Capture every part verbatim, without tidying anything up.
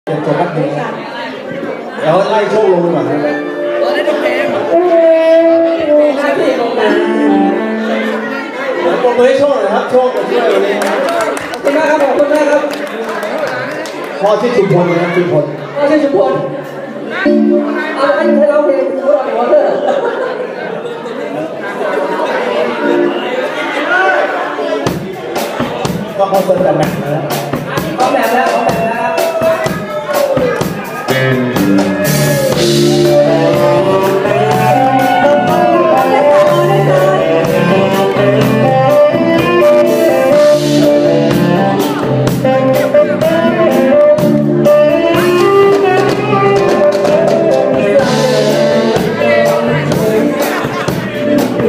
เก็บตัวแป๊บนึงเดี๋ยวไล่โชคลงก่อนนะตัวนี้ต้องเกมใช่ที่ลงมาผมเลยโชคเลยครับโชคกับช่วยวันนี้ขอบคุณมากครับขอบคุณมากครับพอที่ชุมพลนะครับชุมพลพอที่ชุมพลเอาไอ้ให้เราเพลงรู้หรอวะเด้อก็เขาเปิดแบบแบบนะเขาแบบแล้วเขาแบบแล้ว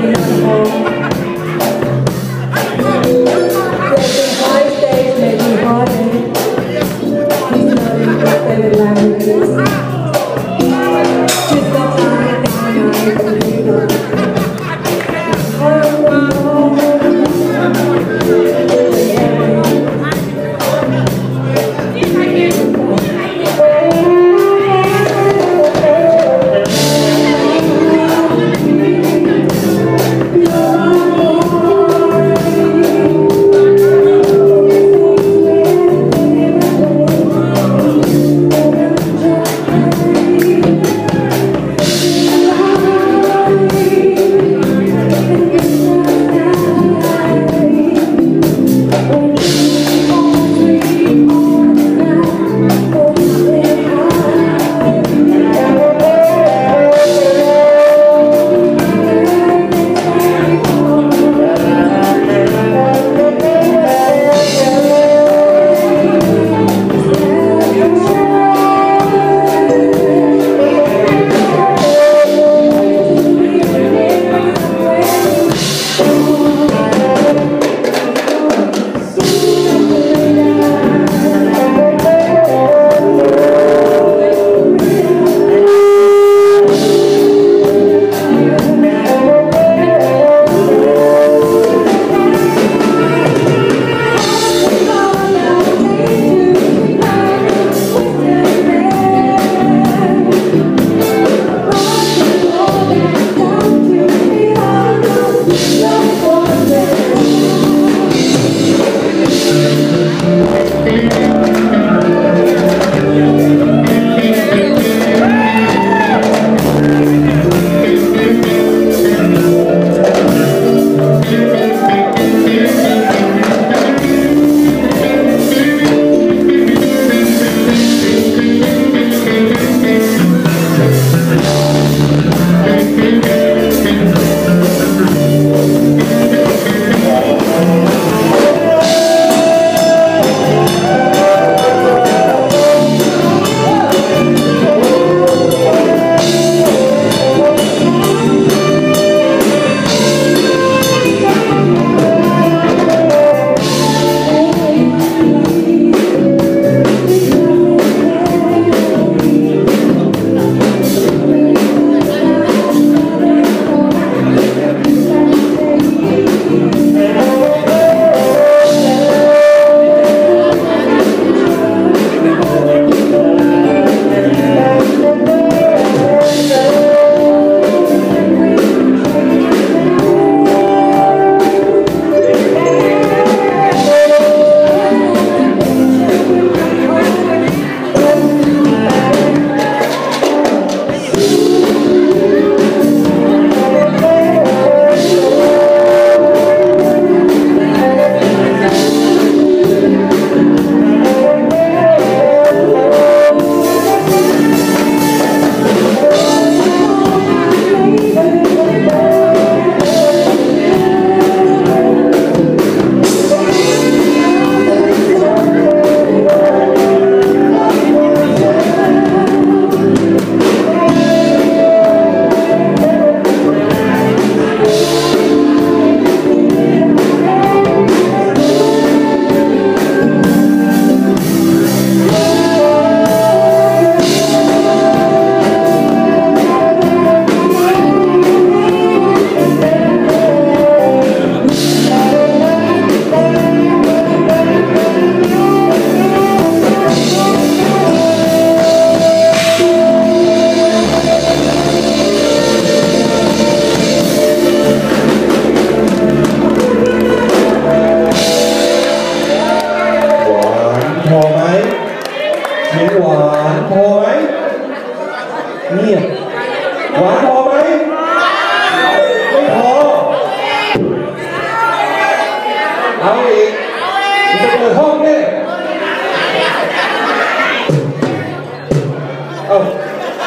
High stage, maybe home.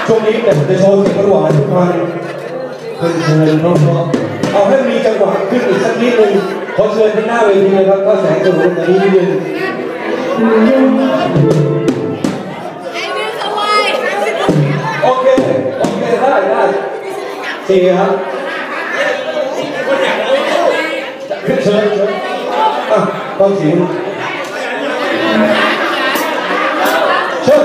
ช่วงนี้แต่จะโชว์เสียงหวานทุกวันเพลินๆเพราะๆเอาให้มีจังหวะขึ้นอีกสักนิดนึงขอเชิญที่หน้าเวทีนะครับก็แสงสว่างนี้นิดนึงโอเคโอเคได้ได้เชียร์ครับเชิญเชิญอ่ะต้องเสียงเชิญ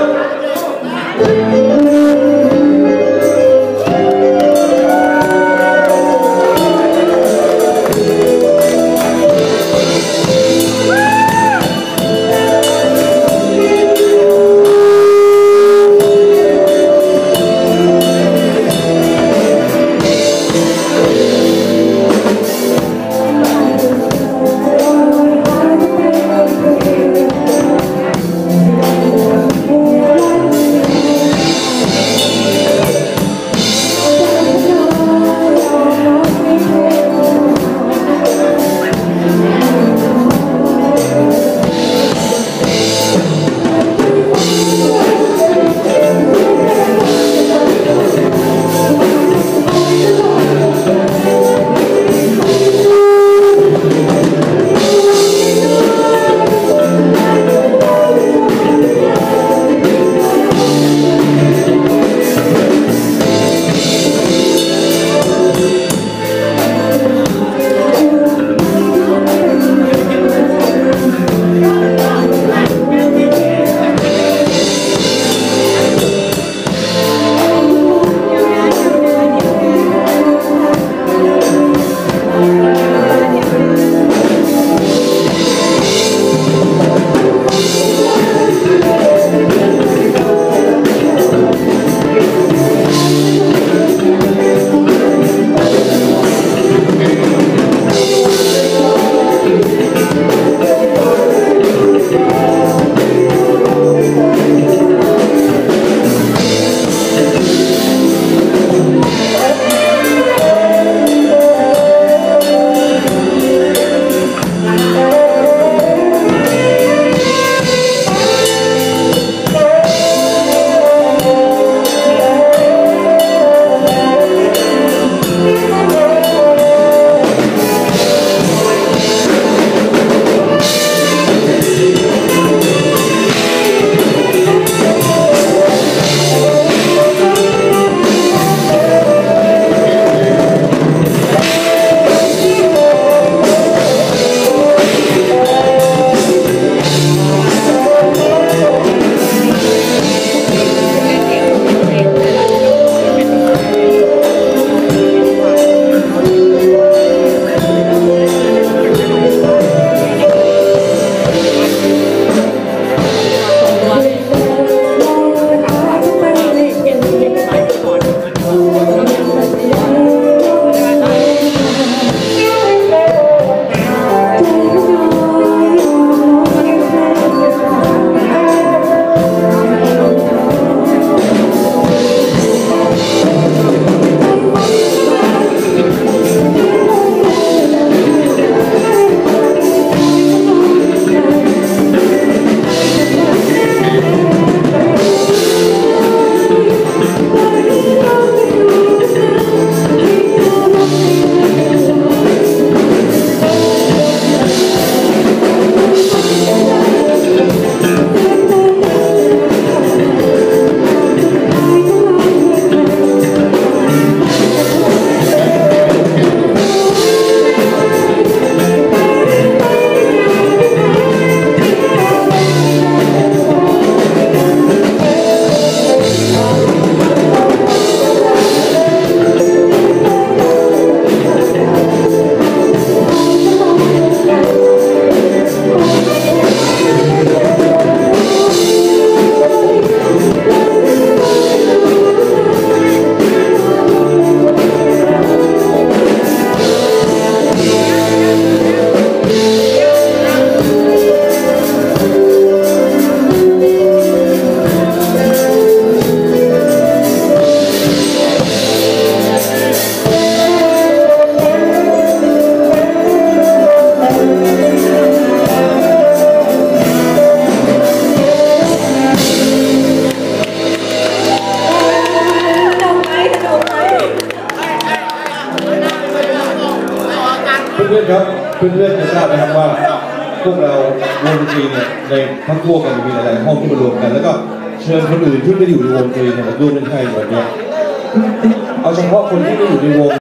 เพื่อนๆครับเพื่อนๆจะทราบนะครับว่าพวกเราวงดนตรีเนี่ยในพักพวกกันมีหลายๆห้องที่มารวมกันแล้วก็เชิญคนอื่นที่ไม่ได้อยู่ในวงดนตรีเนี่ยมาร่วมเล่นไพ่วันนี้เอาเฉพาะคนที่ไม่อยู่ในวง